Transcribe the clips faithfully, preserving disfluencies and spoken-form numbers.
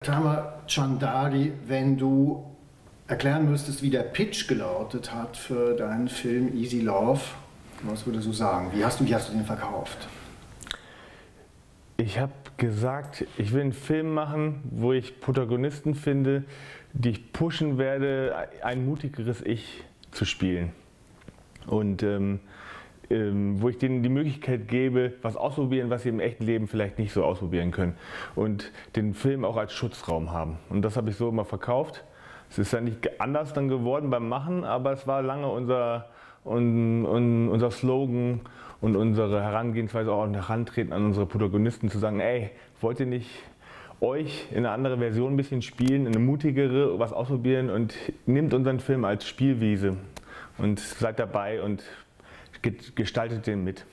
Tamer Chandali, wenn du erklären müsstest, wie der Pitch gelautet hat für deinen Film Easy Love, was würdest du sagen? Wie hast du, wie hast du den verkauft? Ich habe gesagt, ich will einen Film machen, wo ich Protagonisten finde, die ich pushen werde, ein mutigeres Ich zu spielen. Und ähm, ähm, wo ich denen die Möglichkeit gebe, was ausprobieren, was sie im echten Leben vielleicht nicht so ausprobieren können. Und den Film auch als Schutzraum haben. Und das habe ich so immer verkauft. Es ist ja nicht anders dann geworden beim Machen, aber es war lange unser, un, un, unser Slogan und unsere Herangehensweise, auch ein Herantreten an unsere Protagonisten, zu sagen, ey, wollt ihr nicht euch in eine andere Version ein bisschen spielen, eine mutigere, was ausprobieren, und nehmt unseren Film als Spielwiese und seid dabei und gestaltet den mit.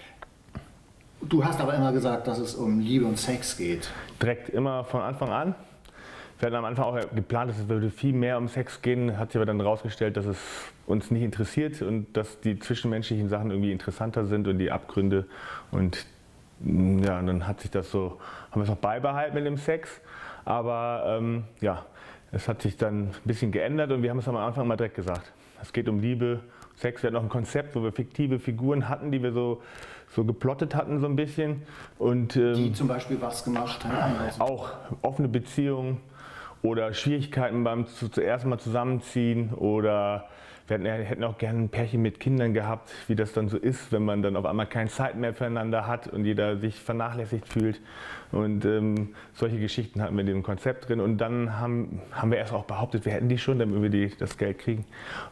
Du hast aber immer gesagt, dass es um Liebe und Sex geht. Direkt, immer von Anfang an. Wir hatten am Anfang auch geplant, dass es würde viel mehr um Sex gehen, hat sich aber dann herausgestellt, dass es uns nicht interessiert und dass die zwischenmenschlichen Sachen irgendwie interessanter sind und die Abgründe. Und ja, und dann hat sich das so, haben wir es noch beibehalten mit dem Sex, aber ähm, ja, es hat sich dann ein bisschen geändert und wir haben es am Anfang mal direkt gesagt. Es geht um Liebe, Sex. Wir hatten noch ein Konzept, wo wir fiktive Figuren hatten, die wir so, so geplottet hatten so ein bisschen. Und, ähm, die zum Beispiel was gemacht haben? Auch offene Beziehungen oder Schwierigkeiten beim zuerst mal zusammenziehen, oder wir hätten, hätten auch gerne ein Pärchen mit Kindern gehabt, wie das dann so ist, wenn man dann auf einmal keine Zeit mehr füreinander hat und jeder sich vernachlässigt fühlt. Und ähm, solche Geschichten hatten wir in dem Konzept drin. Und dann haben, haben wir erst auch behauptet, wir hätten die schon, damit wir die, das Geld kriegen.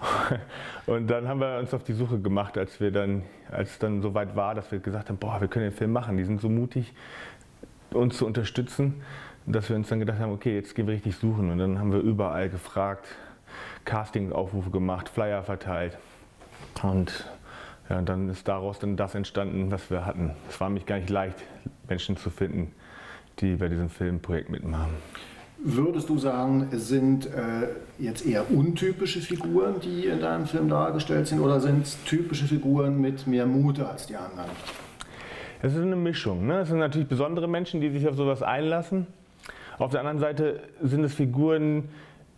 Und dann haben wir uns auf die Suche gemacht, als wir dann, als es dann soweit war, dass wir gesagt haben, boah, wir können den Film machen. Die sind so mutig, uns zu unterstützen, dass wir uns dann gedacht haben, okay, jetzt gehen wir richtig suchen. Und dann haben wir überall gefragt, Casting-Aufrufe gemacht, Flyer verteilt. Und ja, dann ist daraus dann das entstanden, was wir hatten. Es war nämlich gar nicht leicht, Menschen zu finden, die bei diesem Filmprojekt mitmachen. Würdest du sagen, es sind äh, jetzt eher untypische Figuren, die in deinem Film dargestellt sind, oder sind es typische Figuren mit mehr Mut als die anderen? Es ist eine Mischung. Ne? Es sind natürlich besondere Menschen, die sich auf sowas einlassen. Auf der anderen Seite sind es Figuren,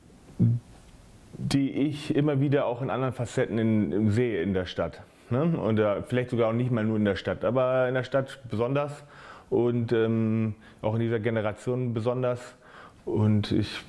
die ich immer wieder auch in anderen Facetten in, sehe in der Stadt. Ne? Oder vielleicht sogar auch nicht mal nur in der Stadt, aber in der Stadt besonders und ähm, auch in dieser Generation besonders. Und ich,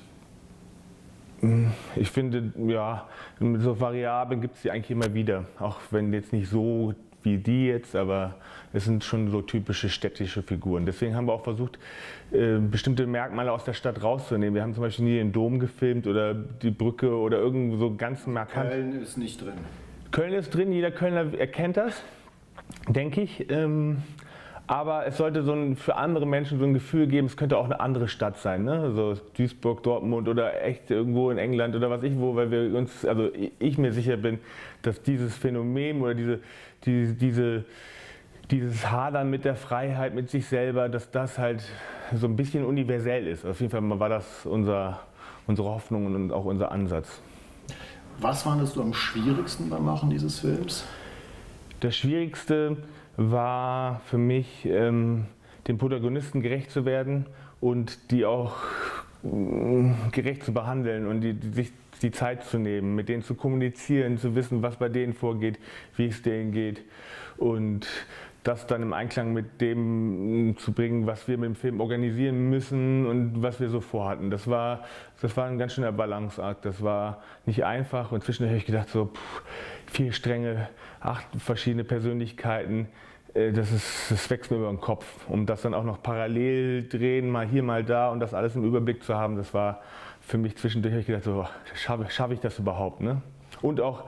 ich finde, ja, so Variablen gibt es die eigentlich immer wieder, auch wenn jetzt nicht so wie die jetzt, aber es sind schon so typische städtische Figuren. Deswegen haben wir auch versucht, äh, bestimmte Merkmale aus der Stadt rauszunehmen. Wir haben zum Beispiel nie den Dom gefilmt oder die Brücke oder irgendwo so ganz markant. Köln ist nicht drin. Köln ist drin, jeder Kölner erkennt das, denke ich. Ähm, aber es sollte so ein, für andere Menschen so ein Gefühl geben, es könnte auch eine andere Stadt sein, ne? So Duisburg, Dortmund oder echt irgendwo in England oder was ich wo, weil wir uns, also ich mir sicher bin, dass dieses Phänomen oder diese, die, diese, dieses Hadern mit der Freiheit, mit sich selber, dass das halt so ein bisschen universell ist. Auf jeden Fall war das unser, unsere Hoffnung und auch unser Ansatz. Was fandest du am schwierigsten beim Machen dieses Films? Das Schwierigste war für mich, ähm, den Protagonisten gerecht zu werden und die auch äh, gerecht zu behandeln und die, die, sich die Zeit zu nehmen, mit denen zu kommunizieren, zu wissen, was bei denen vorgeht, wie es denen geht, und das dann im Einklang mit dem zu bringen, was wir mit dem Film organisieren müssen und was wir so vorhatten. Das war, das war ein ganz schöner Balanceakt. Das war nicht einfach, und zwischendurch habe ich gedacht, so pff, vier Stränge, acht verschiedene Persönlichkeiten, äh, das, ist, das wächst mir über den Kopf. Um das dann auch noch parallel drehen, mal hier, mal da, und das alles im Überblick zu haben, das war für mich zwischendurch, habe ich gedacht, so, schaffe schaff ich das überhaupt? Ne? Und auch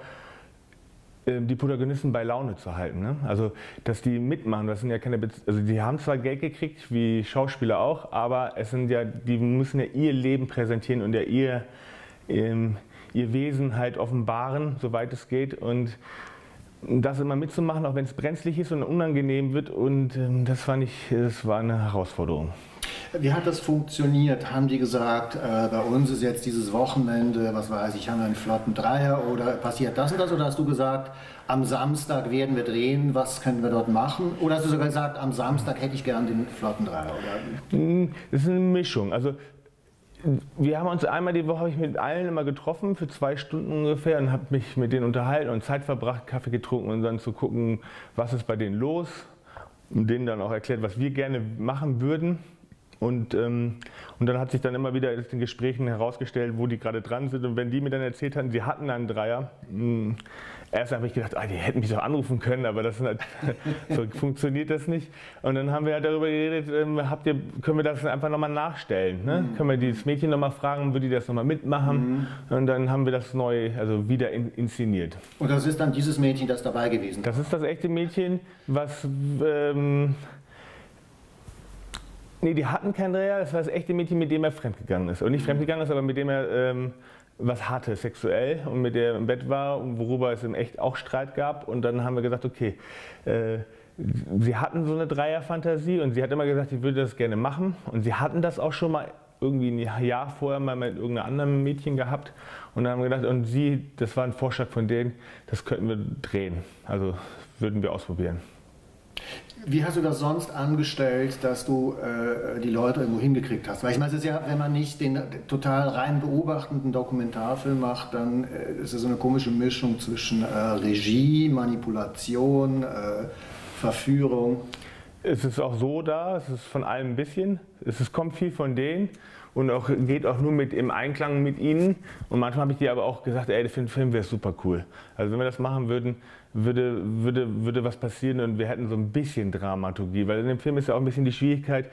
die Protagonisten bei Laune zu halten. Ne? Also, dass die mitmachen, das sind ja keine, Be also die haben zwar Geld gekriegt, wie Schauspieler auch, aber es sind ja, die müssen ja ihr Leben präsentieren und ja ihr, ähm, ihr Wesen halt offenbaren, soweit es geht, und das immer mitzumachen, auch wenn es brenzlig ist und unangenehm wird, und ähm, das fand ich, das war eine Herausforderung. Wie hat das funktioniert? Haben die gesagt, äh, bei uns ist jetzt dieses Wochenende, was weiß ich, haben wir einen flotten Dreier, oder passiert das und das? Oder hast du gesagt, am Samstag werden wir drehen, was können wir dort machen? Oder hast du sogar gesagt, am Samstag hätte ich gern den flotten Dreier? Oder? Das ist eine Mischung. Also wir haben uns einmal die Woche, habe ich mit allen immer getroffen, für zwei Stunden ungefähr, und habe mich mit denen unterhalten und Zeit verbracht, Kaffee getrunken und dann zu gucken, was ist bei denen los, und denen dann auch erklärt, was wir gerne machen würden. Und, ähm, und dann hat sich dann immer wieder in den Gesprächen herausgestellt, wo die gerade dran sind. Und wenn die mir dann erzählt hatten, sie hatten einen Dreier, mh, erst habe ich gedacht, ah, die hätten mich doch anrufen können, aber das halt, so funktioniert das nicht. Und dann haben wir halt darüber geredet, ähm, habt ihr, können wir das einfach nochmal nachstellen? Ne? Mhm. Können wir dieses Mädchen nochmal fragen, würde die das nochmal mitmachen? Mhm. Und dann haben wir das neu, also wieder in, inszeniert. Und das ist dann dieses Mädchen, das dabei gewesen ist? Das ist das echte Mädchen, was... Ähm, Nee, die hatten keinen Dreher, das war das echte Mädchen, mit dem er fremdgegangen ist. Und nicht fremdgegangen ist, aber mit dem er ähm, was hatte, sexuell, und mit der er im Bett war, und worüber es im Echt auch Streit gab. Und dann haben wir gesagt, okay, äh, sie hatten so eine Dreierfantasie und sie hat immer gesagt, sie würde das gerne machen. Und sie hatten das auch schon mal irgendwie ein Jahr vorher mal mit irgendeinem anderen Mädchen gehabt. Und dann haben wir gedacht, und sie, das war ein Vorschlag von denen, das könnten wir drehen. Also würden wir ausprobieren. Wie hast du das sonst angestellt, dass du äh, die Leute irgendwo hingekriegt hast? Weil ich meine, es ist ja, wenn man nicht den total rein beobachtenden Dokumentarfilm macht, dann äh, ist es so eine komische Mischung zwischen äh, Regie, Manipulation, äh, Verführung. Es ist auch so da, es ist von allem ein bisschen. Es ist, kommt viel von denen und auch, geht auch nur mit, im Einklang mit ihnen. Und manchmal habe ich dir aber auch gesagt, ey, für den Film wäre es super cool. Also wenn wir das machen würden, würde, würde, würde was passieren und wir hätten so ein bisschen Dramaturgie. Weil in dem Film ist ja auch ein bisschen die Schwierigkeit,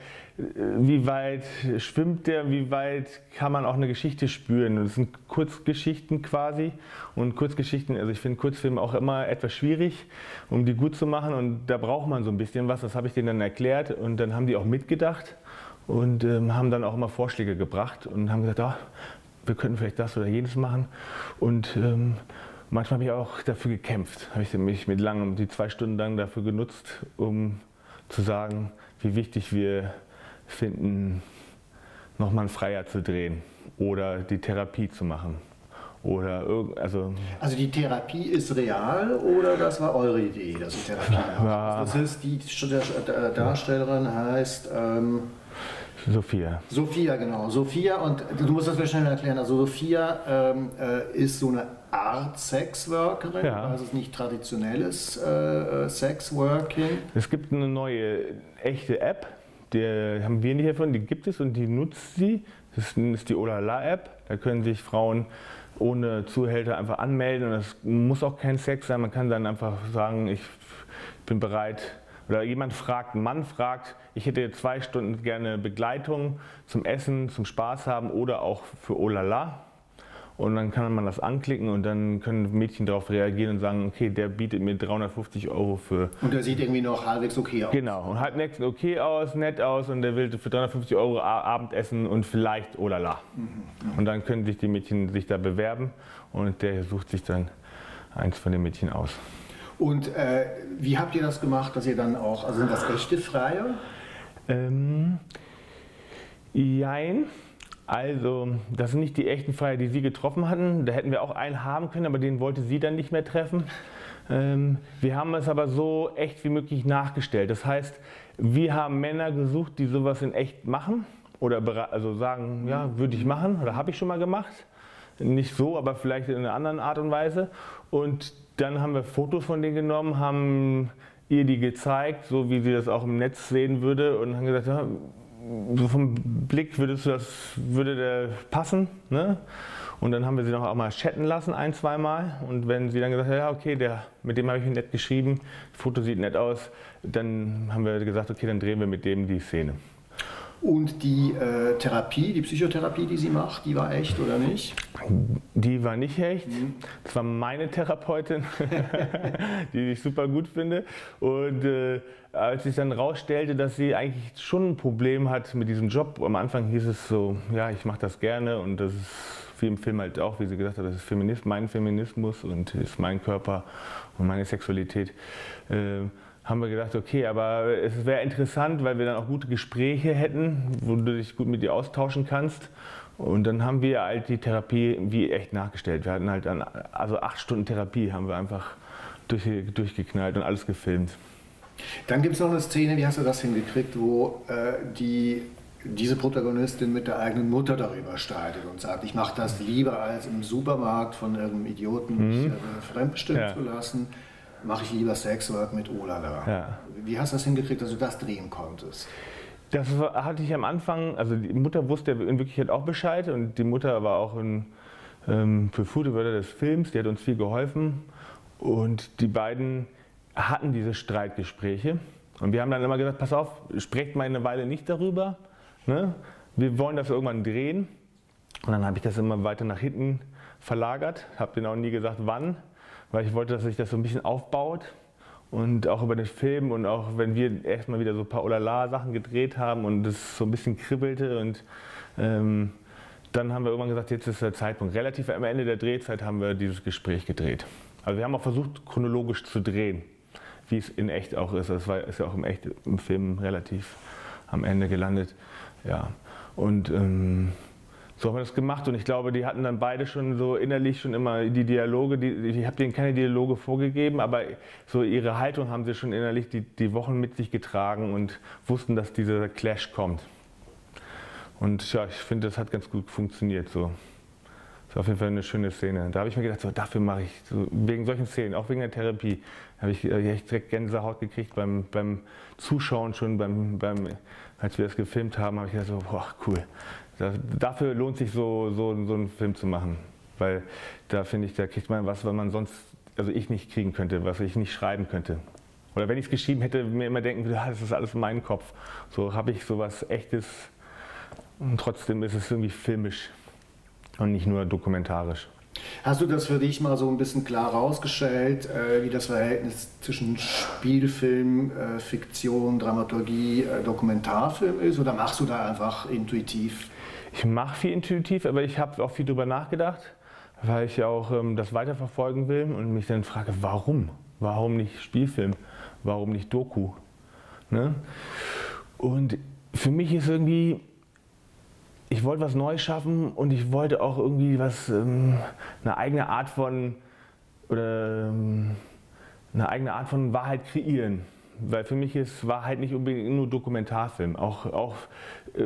wie weit schwimmt der, wie weit kann man auch eine Geschichte spüren. Und das sind Kurzgeschichten quasi. Und Kurzgeschichten, also ich finde Kurzfilme auch immer etwas schwierig, um die gut zu machen. Und da braucht man so ein bisschen was, das habe ich denen dann erklärt. Und dann haben die auch mitgedacht und ähm, haben dann auch immer Vorschläge gebracht und haben gesagt, oh, wir könnten vielleicht das oder jenes machen. Und ähm, manchmal habe ich auch dafür gekämpft, habe ich mich mit langem, die zwei Stunden lang dafür genutzt, um zu sagen, wie wichtig wir finden, nochmal ein Freier zu drehen oder die Therapie zu machen. Oder irgend, also, also die Therapie ist real oder das war eure Idee, dass die Therapie ja. Das ist, die Darstellerin heißt... Ähm Sophia. Sophia, genau. Sophia, und du musst das mir schnell erklären. Also Sophia ähm, äh, ist so eine Art Sexworkerin, ja. Also es ist nicht traditionelles äh, Sexworking. Es gibt eine neue echte App, die haben wir nicht davon, die gibt es und die nutzt sie. Das ist die Olala-App. Da können sich Frauen ohne Zuhälter einfach anmelden und das muss auch kein Sex sein. Man kann dann einfach sagen, ich bin bereit. Oder jemand fragt, ein Mann fragt, ich hätte zwei Stunden gerne Begleitung zum Essen, zum Spaß haben oder auch für Olala. Und dann kann man das anklicken und dann können Mädchen darauf reagieren und sagen, okay, der bietet mir dreihundertfünfzig Euro für... Und der sieht irgendwie noch halbwegs okay aus. Genau, und halbwegs okay aus, nett aus und der will für dreihundertfünfzig Euro Abendessen und vielleicht Olala. Mhm, mhm. Und dann können sich die Mädchen sich da bewerben und der sucht sich dann eins von den Mädchen aus. Und äh, wie habt ihr das gemacht, dass ihr dann auch, also sind das echte Freier? Ähm, jein. Also, das sind nicht die echten Freier, die sie getroffen hatten. Da hätten wir auch einen haben können, aber den wollte sie dann nicht mehr treffen. Ähm, wir haben es aber so echt wie möglich nachgestellt. Das heißt, wir haben Männer gesucht, die sowas in echt machen oder also sagen, ja, würde ich machen oder habe ich schon mal gemacht. Nicht so, aber vielleicht in einer anderen Art und Weise. Und dann haben wir Fotos von denen genommen, haben ihr die gezeigt, so wie sie das auch im Netz sehen würde und haben gesagt, ja, so vom Blick würdest du das, würde der passen, ne? Und dann haben wir sie noch auch mal chatten lassen, ein, zweimal. Und wenn sie dann gesagt hat, ja okay, der, mit dem habe ich nett geschrieben, das Foto sieht nett aus, dann haben wir gesagt, okay, dann drehen wir mit dem die Szene. Und die äh, Therapie, die Psychotherapie, die sie macht, die war echt oder nicht? Die war nicht echt. Mhm. Das war meine Therapeutin, die ich super gut finde. Und äh, als sich dann rausstellte, dass sie eigentlich schon ein Problem hat mit diesem Job, am Anfang hieß es so, ja, ich mache das gerne und das ist wie im Film halt auch, wie sie gesagt hat, das ist Feminismus, mein Feminismus und ist mein Körper und meine Sexualität. Äh, haben wir gedacht, okay, aber es wäre interessant, weil wir dann auch gute Gespräche hätten, wo du dich gut mit ihr austauschen kannst. Und dann haben wir halt die Therapie wie echt nachgestellt. Wir hatten halt dann, also acht Stunden Therapie haben wir einfach durch, durchgeknallt und alles gefilmt. Dann gibt es noch eine Szene, wie hast du das hingekriegt, wo äh, die diese Protagonistin mit der eigenen Mutter darüber streitet und sagt, ich mache das lieber als im Supermarkt von irgendeinem Idioten mich mhm. äh, fremdbestimmen ja. zu lassen, mache ich lieber Sexwork mit Olala. Ja. Wie hast du das hingekriegt, dass du das drehen konntest? Das hatte ich am Anfang, also die Mutter wusste in Wirklichkeit auch Bescheid und die Mutter war auch ein ähm, Befürworter des Films, die hat uns viel geholfen und die beiden hatten diese Streitgespräche und wir haben dann immer gesagt, pass auf, sprecht mal eine Weile nicht darüber, ne? Wir wollen das irgendwann drehen und dann habe ich das immer weiter nach hinten verlagert, habe denen auch nie gesagt wann, weil ich wollte, dass sich das so ein bisschen aufbaut. Und auch über den Film und auch wenn wir erstmal wieder so ein paar Olala-Sachen gedreht haben und es so ein bisschen kribbelte und ähm, dann haben wir irgendwann gesagt, jetzt ist der Zeitpunkt. Relativ am Ende der Drehzeit haben wir dieses Gespräch gedreht. Also wir haben auch versucht, chronologisch zu drehen, wie es in echt auch ist. Das war, ist ja auch im, echt, im Film relativ am Ende gelandet. Ja. Und ähm, so haben wir das gemacht und ich glaube, die hatten dann beide schon so innerlich schon immer die Dialoge, die, ich habe denen keine Dialoge vorgegeben, aber so ihre Haltung haben sie schon innerlich die, die Wochen mit sich getragen und wussten, dass dieser Clash kommt. Und ja, ich finde, das hat ganz gut funktioniert. So. Das war auf jeden Fall eine schöne Szene. Da habe ich mir gedacht, so, dafür mache ich, so, wegen solchen Szenen, auch wegen der Therapie, habe ich echt direkt Gänsehaut gekriegt beim, beim Zuschauen schon, beim, beim, als wir das gefilmt haben, habe ich gedacht, so, boah, cool. Das, dafür lohnt sich so, so, so einen Film zu machen, weil da finde ich, da kriegt man was, was man sonst, also ich nicht kriegen könnte, was ich nicht schreiben könnte. Oder wenn ich es geschrieben hätte, mir immer denken würde, das ist alles in meinem Kopf. So habe ich sowas Echtes und trotzdem ist es irgendwie filmisch und nicht nur dokumentarisch. Hast du das für dich mal so ein bisschen klar rausgestellt, äh, wie das Verhältnis zwischen Spielfilm, äh, Fiktion, Dramaturgie, äh, Dokumentarfilm ist? Oder machst du da einfach intuitiv? Ich mache viel intuitiv, aber ich habe auch viel drüber nachgedacht, weil ich ja auch ähm, das weiterverfolgen will und mich dann frage, warum? Warum nicht Spielfilm? Warum nicht Doku? Ne? Und für mich ist irgendwie, ich wollte was Neues schaffen und ich wollte auch irgendwie was, ähm, eine eigene Art von, oder ähm, eine eigene Art von Wahrheit kreieren. Weil für mich ist Wahrheit nicht unbedingt nur Dokumentarfilm, auch, auch äh,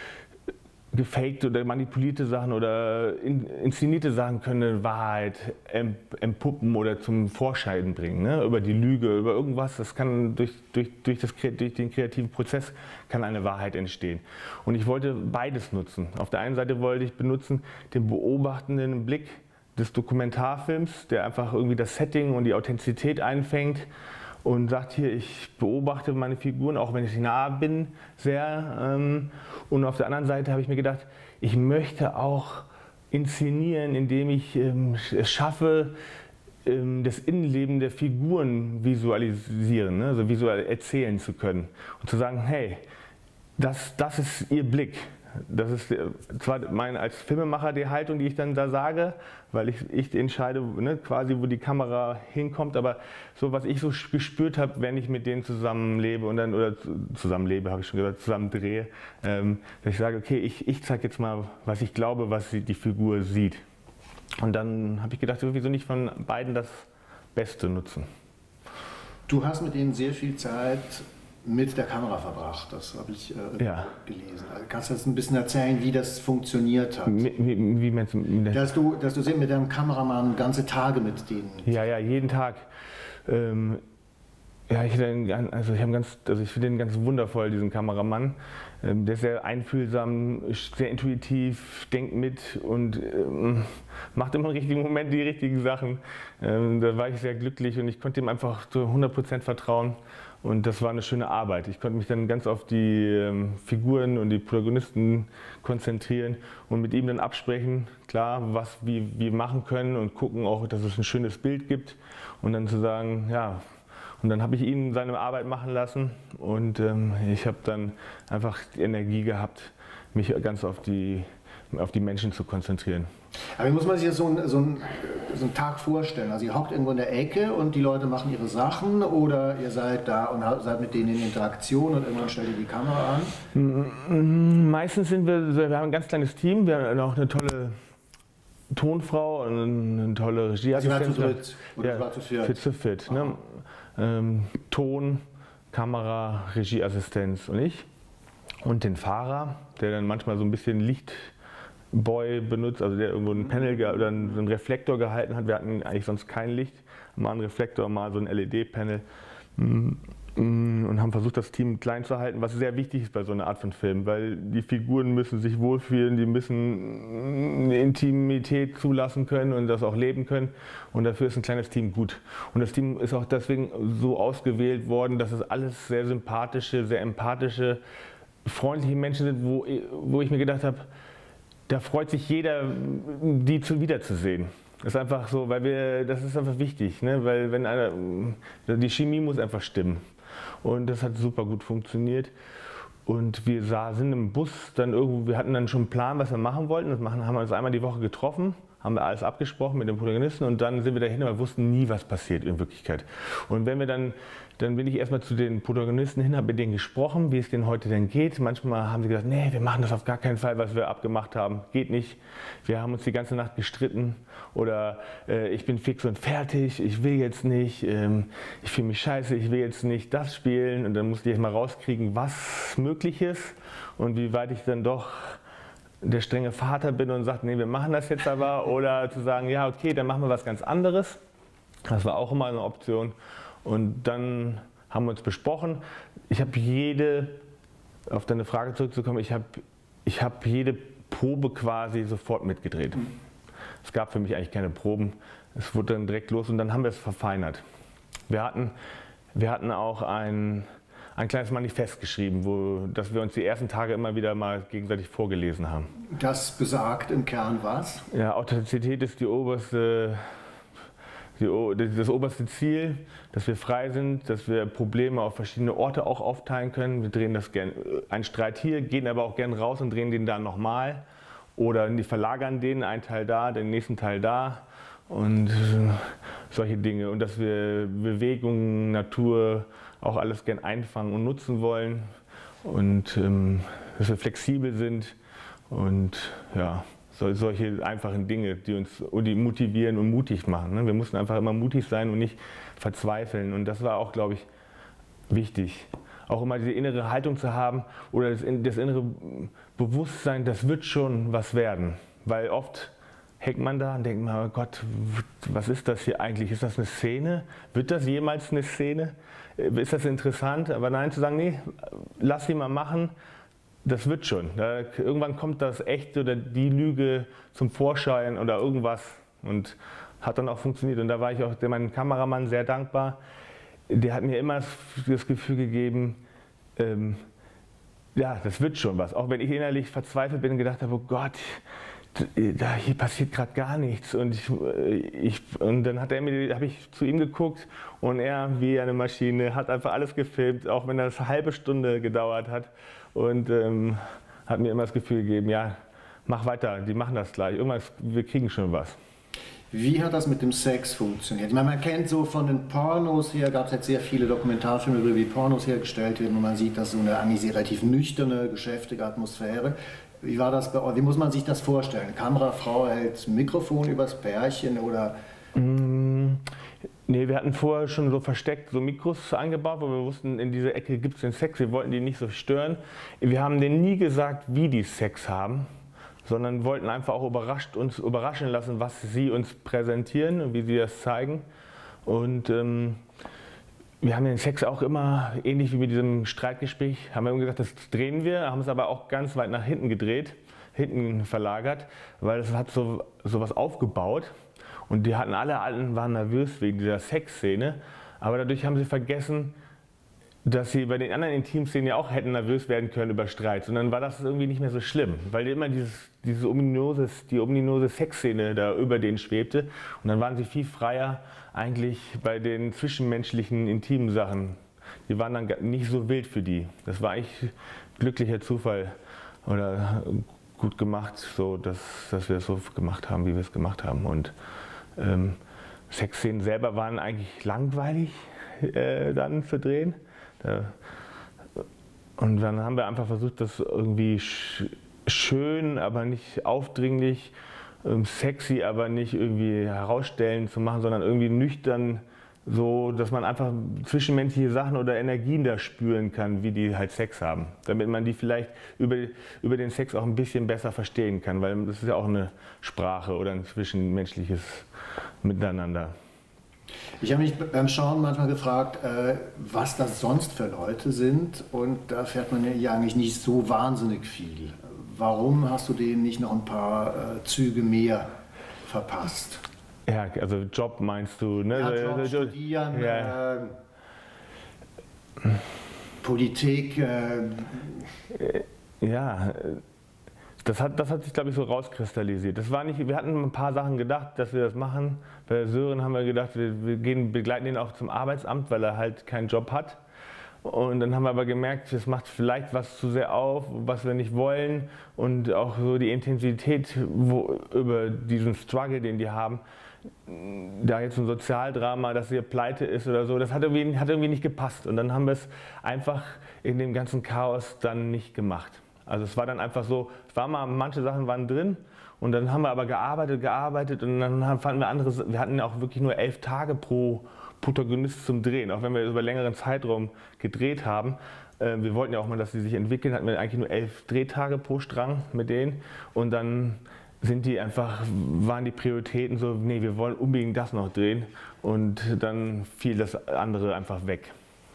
gefakte oder manipulierte Sachen oder in, inszenierte Sachen können Wahrheit empuppen oder zum Vorschein bringen, ne? Über die Lüge, über irgendwas, das kann durch, durch, durch, das, durch den kreativen Prozess kann eine Wahrheit entstehen. Und ich wollte beides nutzen. Auf der einen Seite wollte ich benutzen den beobachtenden Blick des Dokumentarfilms, der einfach irgendwie das Setting und die Authentizität einfängt und sagt hier, ich beobachte meine Figuren, auch wenn ich nah bin, sehr. Ähm, und auf der anderen Seite habe ich mir gedacht, ich möchte auch inszenieren, indem ich ähm, es schaffe, ähm, das Innenleben der Figuren visualisieren, ne? Also visuell erzählen zu können. Und zu sagen, hey, das, das ist ihr Blick. Das ist zwar mein, als Filmemacher die Haltung, die ich dann da sage, weil ich, ich entscheide, ne, quasi, wo die Kamera hinkommt, aber so, was ich so gespürt habe, wenn ich mit denen zusammenlebe und dann, oder zusammenlebe, habe ich schon gesagt, zusammen drehe, ähm, dass ich sage, okay, ich, ich zeige jetzt mal, was ich glaube, was die Figur sieht. Und dann habe ich gedacht, wieso nicht von beiden das Beste nutzen. Du hast mit denen sehr viel Zeit mit der Kamera verbracht, das habe ich äh, ja. gelesen. Also kannst du das ein bisschen erzählen, wie das funktioniert hat? Wie, wie, wie meinst du? Dass du, dass du mit deinem Kameramann ganze Tage mit denen... Ja, ja, jeden Tag. Ähm, ja, ich, also ich, ganz, also ich finde den ganz wundervoll, diesen Kameramann. Ähm, der ist sehr einfühlsam, sehr intuitiv, denkt mit und ähm, macht immer im richtigen Moment die richtigen Sachen. Ähm, da war ich sehr glücklich und ich konnte ihm einfach zu hundert Prozent vertrauen. Und das war eine schöne Arbeit. Ich konnte mich dann ganz auf die ähm, Figuren und die Protagonisten konzentrieren und mit ihm dann absprechen, klar, was wir, wir machen können und gucken auch, dass es ein schönes Bild gibt. Und dann zu sagen, ja, und dann habe ich ihn seine Arbeit machen lassen und ähm, ich habe dann einfach die Energie gehabt, mich ganz auf die, auf die Menschen zu konzentrieren. Aber wie muss man sich das so einen, so, einen, so einen Tag vorstellen? Also ihr hockt irgendwo in der Ecke und die Leute machen ihre Sachen oder ihr seid da und seid mit denen in Interaktion und irgendwann stellt ihr die Kamera an? Meistens sind wir, wir haben ein ganz kleines Team, wir haben auch eine tolle Tonfrau und eine tolle Regieassistentin. Sie war zu dritt oder ja, war zu viert? Zu viert, ne? ähm, Ton, Kamera, Regieassistenz und ich. und den Fahrer, der dann manchmal so ein bisschen Lichtboy benutzt, also der irgendwo ein Panel oder einen Reflektor gehalten hat. Wir hatten eigentlich sonst kein Licht, mal einen Reflektor, mal so ein L E D-Panel. Und haben versucht, das Team klein zu halten, was sehr wichtig ist bei so einer Art von Film, weil die Figuren müssen sich wohlfühlen, die müssen eine Intimität zulassen können und das auch leben können, und dafür ist ein kleines Team gut. Und das Team ist auch deswegen so ausgewählt worden, dass es alles sehr sympathische, sehr empathische, freundliche Menschen sind, wo, wo ich mir gedacht habe, da freut sich jeder, die zu wiederzusehen. Das ist einfach so, weil wir, das ist einfach wichtig, ne? Weil wenn einer, die Chemie muss einfach stimmen. Und das hat super gut funktioniert. Und wir sah, sind im Bus dann irgendwo, wir hatten dann schon einen Plan, was wir machen wollten. Das machen, haben wir uns einmal die Woche getroffen, haben wir alles abgesprochen mit den Protagonisten, und dann sind wir dahin, aber wir wussten nie, was passiert in Wirklichkeit. Und wenn wir dann, dann bin ich erstmal zu den Protagonisten hin, habe mit denen gesprochen, wie es denen heute denn geht. Manchmal haben sie gesagt, nee, wir machen das auf gar keinen Fall, was wir abgemacht haben, geht nicht. Wir haben uns die ganze Nacht gestritten, oder äh, ich bin fix und fertig, ich will jetzt nicht, ähm, ich fühle mich scheiße, ich will jetzt nicht das spielen. Und dann musste ich mal rauskriegen, was möglich ist und wie weit ich dann doch der strenge Vater bin und sagt, nee, wir machen das jetzt aber, oder zu sagen, ja, okay, dann machen wir was ganz anderes. Das war auch immer eine Option. Und dann haben wir uns besprochen. Ich habe jede, auf deine Frage zurückzukommen, ich habe ich hab jede Probe quasi sofort mitgedreht. Mhm. Es gab für mich eigentlich keine Proben. Es wurde dann direkt los, und dann haben wir es verfeinert. Wir hatten, wir hatten auch ein ein kleines Manifest geschrieben, wo, dass wir uns die ersten Tage immer wieder mal gegenseitig vorgelesen haben. Das besagt im Kern was? Ja, Authentizität ist die oberste, die, das oberste Ziel, dass wir frei sind, dass wir Probleme auf verschiedene Orte auch aufteilen können. Wir drehen das gern, einen Streit hier, gehen aber auch gern raus und drehen den dann nochmal. Oder die verlagern den, einen Teil da, den nächsten Teil da. Und solche Dinge. Und dass wir Bewegung, Natur, auch alles gern einfangen und nutzen wollen, und ähm, dass wir flexibel sind, und ja, so, solche einfachen Dinge, die uns die motivieren und mutig machen. Ne? Wir mussten einfach immer mutig sein und nicht verzweifeln, und das war auch, glaube ich, wichtig. Auch immer diese innere Haltung zu haben, oder das, das innere Bewusstsein, das wird schon was werden, weil oft hängt man da und denkt mal, oh Gott, was ist das hier eigentlich? Ist das eine Szene? Wird das jemals eine Szene? Ist das interessant? Aber nein, zu sagen, nee, lass sie mal machen, das wird schon. Da, irgendwann kommt das Echte oder die Lüge zum Vorschein oder irgendwas, und hat dann auch funktioniert. Und da war ich auch meinem Kameramann sehr dankbar. Der hat mir immer das Gefühl gegeben, ähm, ja, das wird schon was. Auch wenn ich innerlich verzweifelt bin und gedacht habe, oh Gott, da, hier passiert gerade gar nichts, und, ich, ich, und dann hat er mir, habe ich zu ihm geguckt, und er, wie eine Maschine, hat einfach alles gefilmt, auch wenn das eine halbe Stunde gedauert hat, und ähm, hat mir immer das Gefühl gegeben, ja, mach weiter, die machen das gleich, irgendwas, wir kriegen schon was. Wie hat das mit dem Sex funktioniert? Ich meine, man kennt so von den Pornos her, gab es jetzt sehr viele Dokumentarfilme darüber, wie Pornos hergestellt werden, und man sieht, dass so eine eigentlich relativ nüchterne, geschäftige Atmosphäre. Wie war das bei euch? Wie muss man sich das vorstellen? Eine Kamerafrau hält ein Mikrofon übers Pärchen, oder? Mm, nee, wir hatten vorher schon so versteckt so Mikros eingebaut, wo wir wussten, in dieser Ecke gibt es den Sex, wir wollten die nicht so stören. Wir haben denen nie gesagt, wie die Sex haben, sondern wollten einfach auch überrascht, uns überraschen lassen, was sie uns präsentieren und wie sie das zeigen. Und ähm, wir haben den Sex auch immer, ähnlich wie mit diesem Streitgespräch, haben wir immer gesagt, das drehen wir, haben es aber auch ganz weit nach hinten gedreht, hinten verlagert, weil es hat so, so was aufgebaut, und die hatten alle, alle waren nervös wegen dieser Sexszene, aber dadurch haben sie vergessen, dass sie bei den anderen Intimszenen ja auch hätten nervös werden können über Streit, und dann war das irgendwie nicht mehr so schlimm, weil immer dieses, diese ominöse, die ominöse Sexszene da über denen schwebte, und dann waren sie viel freier eigentlich bei den zwischenmenschlichen, intimen Sachen. Die waren dann nicht so wild für die. Das war eigentlich glücklicher Zufall oder gut gemacht, so dass, dass wir es so gemacht haben, wie wir es gemacht haben. Und ähm, Sexszenen selber waren eigentlich langweilig äh, dann zu drehen. Da, und dann haben wir einfach versucht, das irgendwie sch schön, aber nicht aufdringlich, ähm, sexy, aber nicht irgendwie herausstellend zu machen, sondern irgendwie nüchtern so, dass man einfach zwischenmenschliche Sachen oder Energien da spüren kann, wie die halt Sex haben. Damit man die vielleicht über, über den Sex auch ein bisschen besser verstehen kann, weil das ist ja auch eine Sprache oder ein zwischenmenschliches Miteinander. Ich habe mich beim Schauen manchmal gefragt, äh, was das sonst für Leute sind, und da fährt man ja eigentlich nicht so wahnsinnig viel. Warum hast du denen nicht noch ein paar äh, Züge mehr verpasst? Ja, also Job meinst du, ne? Ja, Job, also, studieren, ja. äh, Politik. Äh, ja, das hat, das hat sich, glaube ich, so rauskristallisiert. Das war nicht, wir hatten ein paar Sachen gedacht, dass wir das machen. Bei Sören haben wir gedacht, wir, wir gehen, begleiten ihn auch zum Arbeitsamt, weil er halt keinen Job hat. Und dann haben wir aber gemerkt, das macht vielleicht was zu sehr auf, was wir nicht wollen. Und auch so die Intensität wo, über diesen Struggle, den die haben, da jetzt ein Sozialdrama, dass hier pleite ist oder so, das hat irgendwie, hat irgendwie nicht gepasst. Und dann haben wir es einfach in dem ganzen Chaos dann nicht gemacht. Also es war dann einfach so, es war mal, manche Sachen waren drin und dann haben wir aber gearbeitet, gearbeitet und dann fanden wir andere, wir hatten ja auch wirklich nur elf Tage pro Protagonist zum Drehen, auch wenn wir über längeren Zeitraum gedreht haben. Äh, wir wollten ja auch mal, dass sie sich entwickeln, hatten wir eigentlich nur elf Drehtage pro Strang mit denen und dann sind die einfach, waren die Prioritäten so, nee, wir wollen unbedingt das noch drehen und dann fiel das andere einfach weg.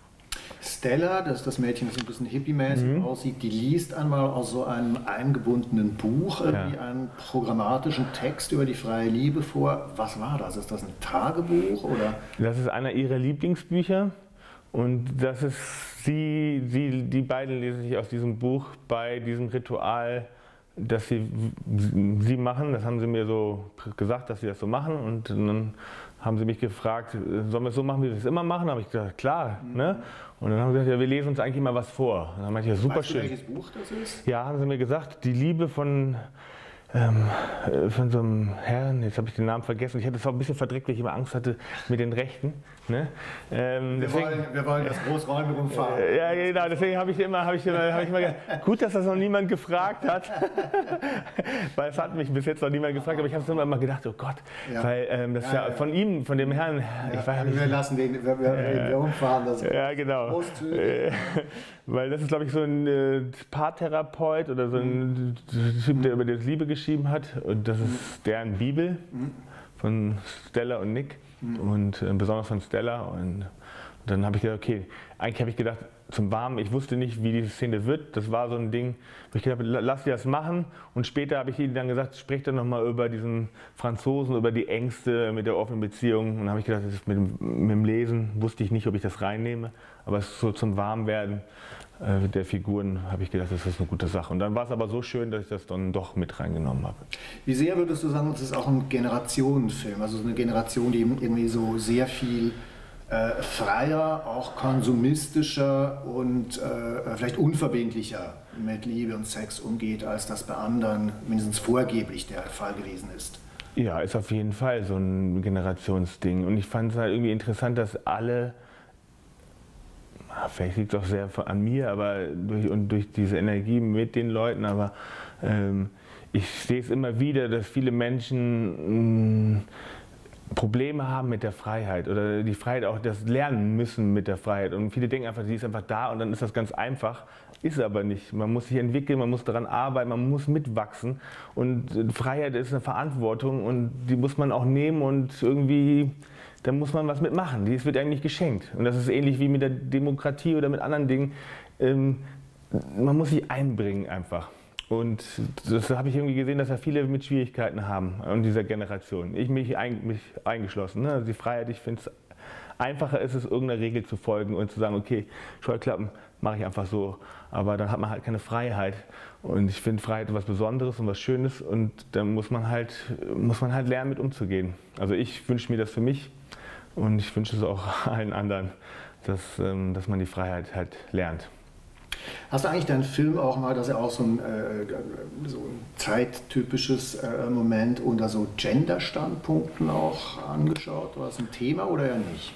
Stella, das ist das Mädchen, das ein bisschen hippie-mäßig mhm. aussieht, die liest einmal aus so einem eingebundenen Buch irgendwie ja. einen programmatischen Text über die freie Liebe vor. Was war das? Ist das ein Tagebuch oder? Das ist einer ihrer Lieblingsbücher und das ist sie, sie, die beiden lesen sich aus diesem Buch bei diesem Ritual, das sie, sie machen. Das haben sie mir so gesagt, dass sie das so machen und dann haben sie mich gefragt, sollen wir es so machen, wie wir es immer machen? Da habe ich gesagt, klar. Mhm. Ne? Und dann haben sie gesagt, ja, wir lesen uns eigentlich mal was vor. Und dann meinte ich, ja, super weißt schön. Du, welches Buch das ist? Ja, haben sie mir gesagt, die Liebe von, ähm, von so einem Herrn, jetzt habe ich den Namen vergessen. Ich hatte es auch ein bisschen verdreckt, weil ich immer Angst hatte mit den Rechten. Ne? Ähm, wir, deswegen, wollen, wir wollen das Großräume rumfahren. Ja, genau, deswegen habe ich immer, habe ich immer, habe ich immer gedacht, gut, dass das noch niemand gefragt hat, weil es hat mich bis jetzt noch niemand gefragt, aber ich habe es immer mal gedacht, oh Gott, ja. weil ähm, das ja, ja, ja von ihm, von dem Herrn, ja, ich weiß nicht. Wir lassen den, wir, wir, äh, wir umfahren das. Ja, genau. Äh, weil das ist, glaube ich, so ein äh, Paartherapeut oder so ein mhm. Typ, der über das Liebe geschrieben hat und das ist mhm. deren Bibel mhm. von Stella und Nick. Und äh, besonders von Stella und dann habe ich gedacht, okay, eigentlich habe ich gedacht, zum Warmen, ich wusste nicht, wie diese Szene wird, das war so ein Ding, wo ich gedacht habe, lass die das machen und später habe ich ihnen dann gesagt, sprich dann nochmal über diesen Franzosen, über die Ängste mit der offenen Beziehung und dann habe ich gedacht, das ist mit, dem, mit dem Lesen, wusste ich nicht, ob ich das reinnehme, aber es ist so zum Warmwerden äh, der Figuren habe ich gedacht, das ist eine gute Sache und dann war es aber so schön, dass ich das dann doch mit reingenommen habe. Wie sehr würdest du sagen, das ist auch ein Generationenfilm, also eine Generation, die irgendwie so sehr viel Äh, freier, auch konsumistischer und äh, vielleicht unverbindlicher mit Liebe und Sex umgeht, als das bei anderen mindestens vorgeblich der Fall gewesen ist? Ja, ist auf jeden Fall so ein Generationsding. Und ich fand es halt irgendwie interessant, dass alle, vielleicht liegt es auch sehr an mir, aber durch, und durch diese Energie mit den Leuten, aber ähm, ich sehe es immer wieder, dass viele Menschen mh, Probleme haben mit der Freiheit oder die Freiheit auch das lernen müssen mit der Freiheit und viele denken einfach, die ist einfach da und dann ist das ganz einfach, ist aber nicht. Man muss sich entwickeln, man muss daran arbeiten, man muss mitwachsen und Freiheit ist eine Verantwortung und die muss man auch nehmen und irgendwie, da muss man was mitmachen, die wird eigentlich geschenkt und das ist ähnlich wie mit der Demokratie oder mit anderen Dingen, ähm, man muss sich einbringen einfach. Und das habe ich irgendwie gesehen, dass da viele mit Schwierigkeiten haben in dieser Generation. Ich mich, ein, mich eingeschlossen. Ne? Die Freiheit, ich finde es einfacher ist es, irgendeiner Regel zu folgen und zu sagen, okay, Scheuklappen mache ich einfach so. Aber dann hat man halt keine Freiheit. Und ich finde Freiheit was Besonderes und was Schönes und dann muss man halt, muss man halt lernen, mit umzugehen. Also ich wünsche mir das für mich und ich wünsche es auch allen anderen, dass, dass man die Freiheit halt lernt. Hast du eigentlich deinen Film auch mal, dass er auch so ein, äh, so ein zeittypisches äh, Moment unter so Gender-Standpunkten auch angeschaut? War das ein Thema oder ja nicht?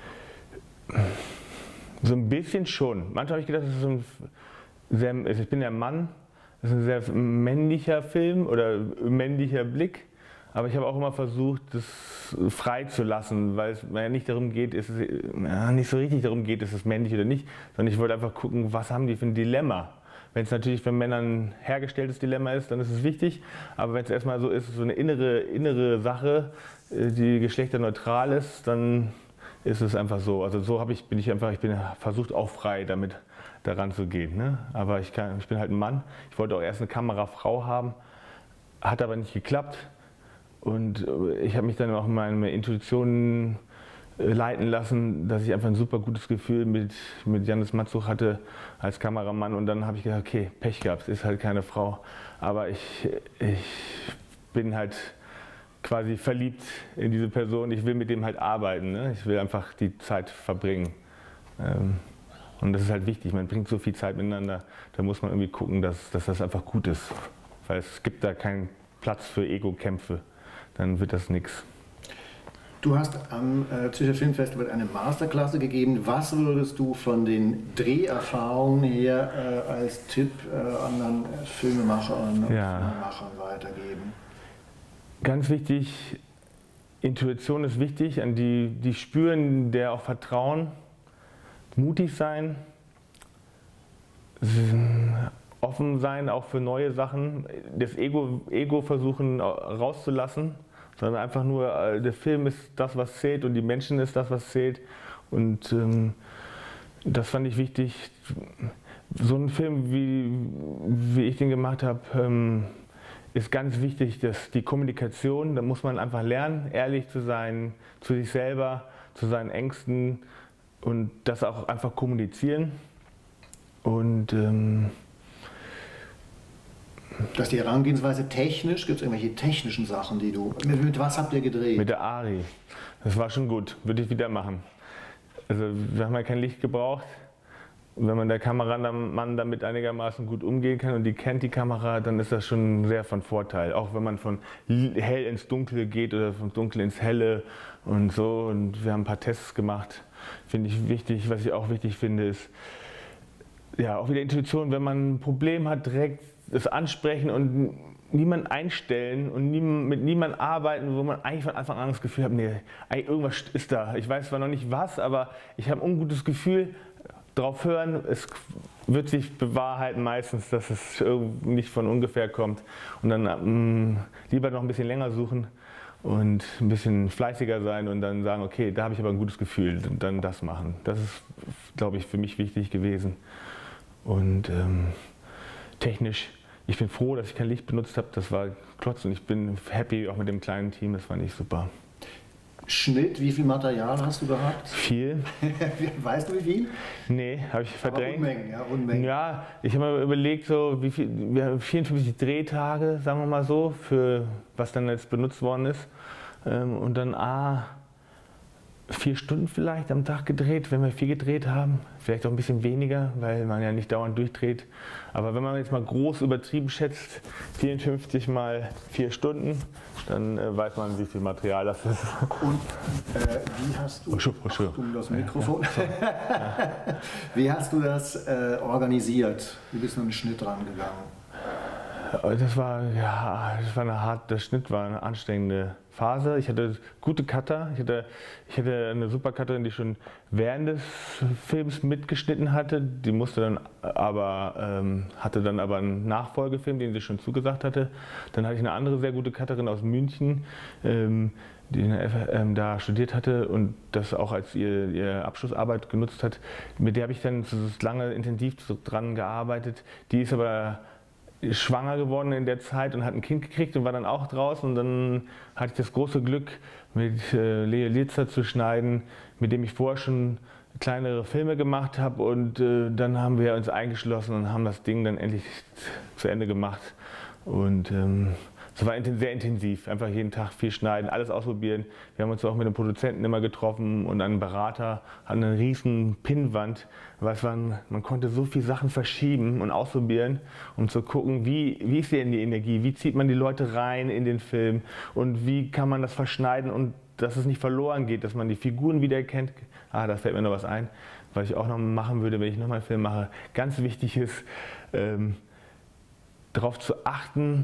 So ein bisschen schon. Manchmal habe ich gedacht, das ist so ein sehr, ich bin ja Mann, das ist ein sehr männlicher Film oder männlicher Blick. Aber ich habe auch immer versucht, das frei zu lassen, weil es mir ja nicht darum geht, ist es, ja, nicht so richtig darum geht, ist es männlich oder nicht, sondern ich wollte einfach gucken, was haben die für ein Dilemma. Wenn es natürlich für Männer ein hergestelltes Dilemma ist, dann ist es wichtig. Aber wenn es erstmal so ist, so eine innere, innere Sache, die geschlechterneutral ist, dann ist es einfach so. Also so habe ich, bin ich einfach, ich bin versucht auch frei damit daran zu gehen. Ne? Aber ich, kann, ich bin halt ein Mann. Ich wollte auch erst eine Kamerafrau haben, hat aber nicht geklappt. Und ich habe mich dann auch in meine Intuition leiten lassen, dass ich einfach ein super gutes Gefühl mit, mit Jannis Matzug hatte als Kameramann. Und dann habe ich gedacht, okay, Pech gehabt, ist halt keine Frau. Aber ich, ich bin halt quasi verliebt in diese Person. Ich will mit dem halt arbeiten. Ne? Ich will einfach die Zeit verbringen. Und das ist halt wichtig, man bringt so viel Zeit miteinander. Da muss man irgendwie gucken, dass, dass das einfach gut ist. Weil es gibt da keinen Platz für Ego-Kämpfe. Dann wird das nichts. Du hast am äh, Zürcher Filmfestival eine Masterklasse gegeben. Was würdest du von den Dreherfahrungen her äh, als Tipp äh, anderen Filmemachern und ja. Filmemachern weitergeben? Ganz wichtig, Intuition ist wichtig, an die, die spüren, der auch vertrauen, mutig sein, offen sein auch für neue Sachen, das Ego, Ego versuchen rauszulassen, sondern einfach nur, der Film ist das, was zählt und die Menschen ist das, was zählt. Und ähm, das fand ich wichtig. So ein Film, wie, wie ich den gemacht habe, ähm, ist ganz wichtig, dass die Kommunikation, da muss man einfach lernen, ehrlich zu sein, zu sich selber, zu seinen Ängsten und das auch einfach kommunizieren. Und ähm, Das ist die Herangehensweise technisch. Gibt es irgendwelche technischen Sachen, die du... Mit, mit was habt ihr gedreht? Mit der Ari. Das war schon gut. Würde ich wieder machen. Also wir haben ja kein Licht gebraucht. Und wenn man der Kameramann damit einigermaßen gut umgehen kann und die kennt die Kamera, dann ist das schon sehr von Vorteil. Auch wenn man von hell ins Dunkle geht oder von Dunkel ins Helle und so. Und wir haben ein paar Tests gemacht. Finde ich wichtig. Was ich auch wichtig finde, ist ja auch wieder Intuition. Wenn man ein Problem hat, direkt das ansprechen und niemand einstellen und nie, mit niemandem arbeiten, wo man eigentlich von Anfang an das Gefühl hat, nee, irgendwas ist da. Ich weiß zwar noch nicht was, aber ich habe ein ungutes Gefühl. Drauf hören, es wird sich bewahrheiten meistens, dass es nicht von ungefähr kommt. Und dann mh, lieber noch ein bisschen länger suchen und ein bisschen fleißiger sein und dann sagen, okay, da habe ich aber ein gutes Gefühl, und dann das machen. Das ist, glaube ich, für mich wichtig gewesen. Und ähm, technisch, ich bin froh, dass ich kein Licht benutzt habe, das war klotz und ich bin happy auch mit dem kleinen Team, das fand ich super. Schnitt, wie viel Material hast du gehabt? Viel. Weißt du wie viel? Nee, habe ich verdrängt. Aber Unmengen, ja, Unmengen. Ja, ich habe mir überlegt, so wie viel, wir haben vierundfünfzig Drehtage, sagen wir mal so, für was dann jetzt benutzt worden ist. Und dann ah, vier Stunden vielleicht am Tag gedreht, wenn wir viel gedreht haben. Vielleicht auch ein bisschen weniger, weil man ja nicht dauernd durchdreht. Aber wenn man jetzt mal groß übertrieben schätzt, vierundfünfzig mal vier Stunden, dann äh, weiß man, wie viel Material das ist. Und äh, wie hast du, oh, schub, oh, schub. Achtung, das Mikrofon. Ja, ja. Wie hast du das äh, organisiert? Wie bist du an den Schnitt rangegangen? Das war, ja, das war eine harte, der Schnitt war eine anstrengende Phase. Ich hatte gute Cutter. Ich hatte, ich hatte eine super Cutterin, die schon während des Films mitgeschnitten hatte. Die musste dann aber, ähm, hatte dann aber einen Nachfolgefilm, den sie schon zugesagt hatte. Dann hatte ich eine andere sehr gute Cutterin aus München, ähm, die in der F H M da studiert hatte und das auch als ihr, ihre Abschlussarbeit genutzt hat. Mit der habe ich dann lange intensiv dran gearbeitet. Die ist aber schwanger geworden in der Zeit und hat ein Kind gekriegt und war dann auch draußen. Und dann hatte ich das große Glück, mit äh, Leo Litzer zu schneiden, mit dem ich vorher schon kleinere Filme gemacht habe. Und äh, dann haben wir uns eingeschlossen und haben das Ding dann endlich zu Ende gemacht. Und ähm, es war sehr intensiv, einfach jeden Tag viel schneiden, alles ausprobieren. Wir haben uns auch mit dem Produzenten immer getroffen und einen Berater, hatten eine riesen Pinnwand. Weil es waren, man konnte so viele Sachen verschieben und ausprobieren, um zu gucken, wie, wie ist denn die Energie, wie zieht man die Leute rein in den Film und wie kann man das verschneiden und dass es nicht verloren geht, dass man die Figuren wiedererkennt. Ah, da fällt mir noch was ein, was ich auch noch machen würde, wenn ich nochmal einen Film mache. Ganz wichtig ist, ähm, darauf zu achten,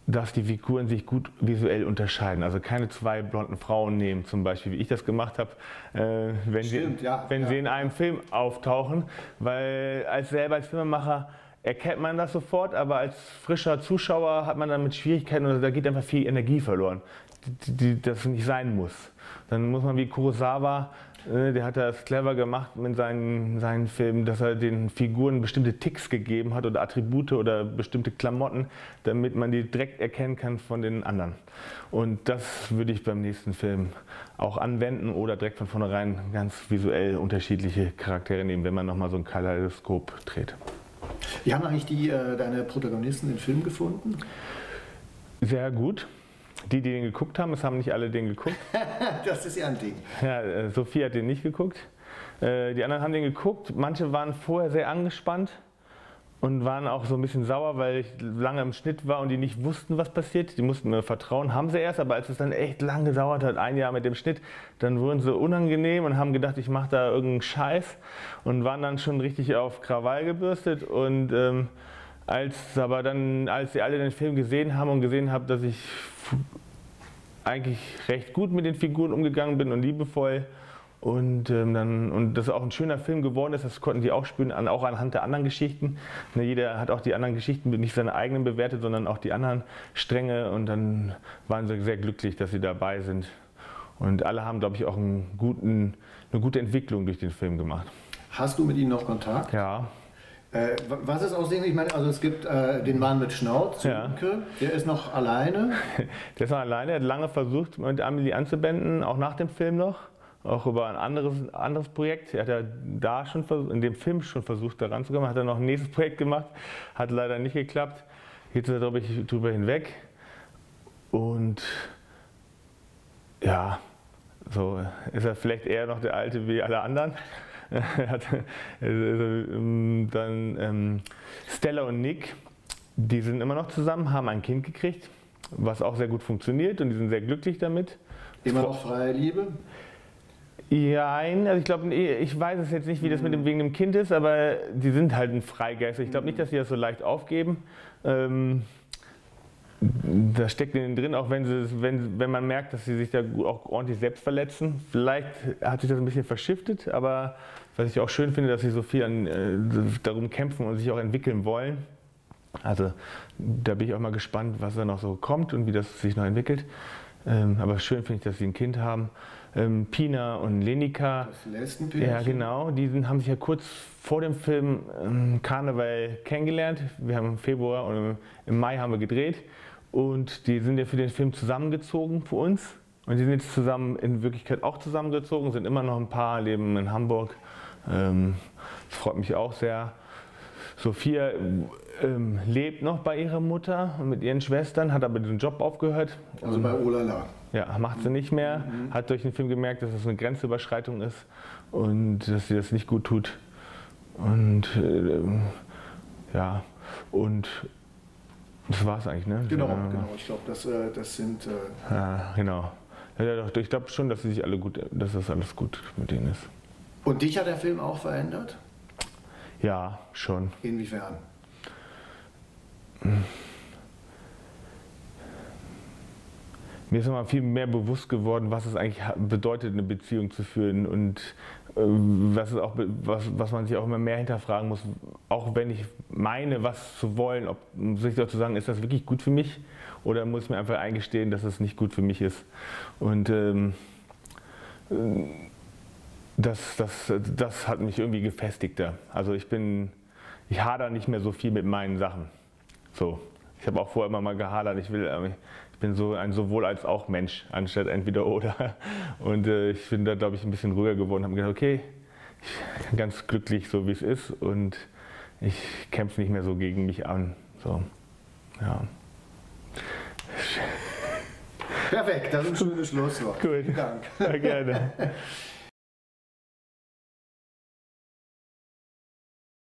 dass die Figuren sich gut visuell unterscheiden. Also keine zwei blonden Frauen nehmen, zum Beispiel, wie ich das gemacht habe, äh, wenn, Stimmt, sie, ja, wenn ja. sie in einem Film auftauchen. Weil als selber als Filmemacher erkennt man das sofort, aber als frischer Zuschauer hat man damit Schwierigkeiten oder da geht einfach viel Energie verloren, die, die das nicht sein muss. Dann muss man wie Kurosawa, äh, der hat das clever gemacht mit seinen, seinen Filmen, dass er den Figuren bestimmte Ticks gegeben hat oder Attribute oder bestimmte Klamotten, damit man die direkt erkennen kann von den anderen. Und das würde ich beim nächsten Film auch anwenden oder direkt von vornherein ganz visuell unterschiedliche Charaktere nehmen, wenn man nochmal so ein Kaleidoskop dreht. Wie haben eigentlich die, äh, deine Protagonisten den Film gefunden? Sehr gut. Die, die den geguckt haben, es haben nicht alle den geguckt. Das ist ja ein Ding. Ja, äh, Sophie hat den nicht geguckt. Äh, die anderen haben den geguckt. Manche waren vorher sehr angespannt und waren auch so ein bisschen sauer, weil ich lange im Schnitt war und die nicht wussten, was passiert. Die mussten mir vertrauen, haben sie erst, aber als es dann echt lang gedauert hat, ein Jahr mit dem Schnitt, dann wurden sie unangenehm und haben gedacht, ich mache da irgendeinen Scheiß und waren dann schon richtig auf Krawall gebürstet. Und ähm, als aber dann, als sie alle den Film gesehen haben und gesehen haben, dass ich eigentlich recht gut mit den Figuren umgegangen bin und liebevoll, und, ähm, dann, und das auch ein schöner Film geworden ist, das konnten die auch spüren, an, auch anhand der anderen Geschichten. Ne, jeder hat auch die anderen Geschichten nicht seine eigenen bewertet, sondern auch die anderen Stränge, und dann waren sie sehr glücklich, dass sie dabei sind. Und alle haben, glaube ich, auch einen guten, eine gute Entwicklung durch den Film gemacht. Hast du mit ihnen noch Kontakt? Ja. Äh, was ist aus dem, ich meine, also es gibt äh, den Mann mit Schnauz, Ja. der ist noch alleine. Der ist noch alleine, er hat lange versucht, mit Amelie anzubinden, auch nach dem Film noch. Auch über ein anderes, anderes Projekt. Er hat ja da schon versucht, in dem Film schon versucht, da ranzukommen. Hat er noch ein nächstes Projekt gemacht, hat leider nicht geklappt. Jetzt ist er, glaube ich, drüber hinweg. Und ja, so ist er vielleicht eher noch der Alte wie alle anderen. Er hat, also, dann ähm, Stella und Nick, die sind immer noch zusammen, haben ein Kind gekriegt, was auch sehr gut funktioniert, und die sind sehr glücklich damit. Immer noch freie Liebe? Ja, also ich glaube, ich weiß es jetzt nicht, wie das mit dem, wegen dem Kind ist, aber die sind halt ein Freigeist. Ich glaube nicht, dass sie das so leicht aufgeben. Ähm, da steckt in denen drin, auch wenn, sie, wenn, wenn man merkt, dass sie sich da auch ordentlich selbst verletzen. Vielleicht hat sich das ein bisschen verschiftet, aber was ich auch schön finde, dass sie so viel an, äh, darum kämpfen und sich auch entwickeln wollen. Also da bin ich auch mal gespannt, was da noch so kommt und wie das sich noch entwickelt. Ähm, aber schön finde ich, dass sie ein Kind haben. Ähm, Pina und Lenika. Das Lesbenpärchen. Ja, genau. Die sind, haben sich ja kurz vor dem Film ähm, Karneval kennengelernt. Wir haben im Februar und im, im Mai haben wir gedreht. Und die sind ja für den Film zusammengezogen für uns. Und die sind jetzt zusammen, in Wirklichkeit auch zusammengezogen, sind immer noch ein Paar, leben in Hamburg. Ähm, das freut mich auch sehr. Sophia ähm, lebt noch bei ihrer Mutter und mit ihren Schwestern, hat aber den Job aufgehört. Also bei Olala. Ja, macht sie nicht mehr. Mhm. Hat durch den Film gemerkt, dass es eine Grenzüberschreitung ist und dass sie das nicht gut tut. Und äh, ja, und das war es eigentlich, ne? Genau, ja, genau. Ich glaube, das, äh, das sind... Äh ja, genau. Ja, doch, ich glaube schon, dass sie sich alle gut, dass das alles gut mit denen ist. Und dich hat der Film auch verändert? Ja, schon. Inwiefern? Mir ist nochmal viel mehr bewusst geworden, was es eigentlich bedeutet, eine Beziehung zu führen, und äh, was, es auch, was, was man sich auch immer mehr hinterfragen muss, auch wenn ich meine, was zu wollen, ob sich doch zu sagen, ist das wirklich gut für mich, oder muss ich mir einfach eingestehen, dass es nicht gut für mich ist. Und ähm, das, das, das hat mich irgendwie gefestigter. Also ich bin, ich hader nicht mehr so viel mit meinen Sachen. So. Ich habe auch vorher immer mal gehadert, ich will, ich bin so ein sowohl als auch Mensch, anstatt entweder oder. Und äh, ich bin da, glaube ich, ein bisschen ruhiger geworden, habe gedacht, okay, ich bin ganz glücklich, so wie es ist, und ich kämpfe nicht mehr so gegen mich an. So, ja. Perfekt, das ist ein schönes Schlusswort. Gut. Vielen Dank. Ja, gerne.